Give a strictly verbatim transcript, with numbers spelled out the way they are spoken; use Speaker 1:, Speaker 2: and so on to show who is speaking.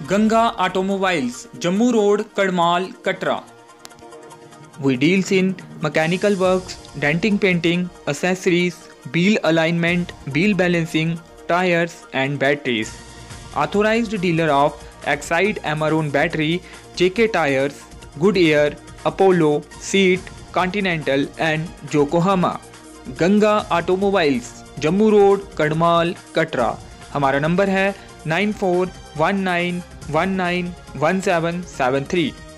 Speaker 1: Ganga Automobiles, Jammu Road, Kadmal, Katra. We deals in mechanical works, denting, painting, accessories, wheel alignment, wheel balancing, tires and batteries. Authorized dealer of Exide Amarone battery, J K tires, Goodyear, Apollo, Seat, Continental and Yokohama. Ganga Automobiles, Jammu road, Kadmal, Katra. हमारा नंबर है nine four one nine one nine one seven seven three.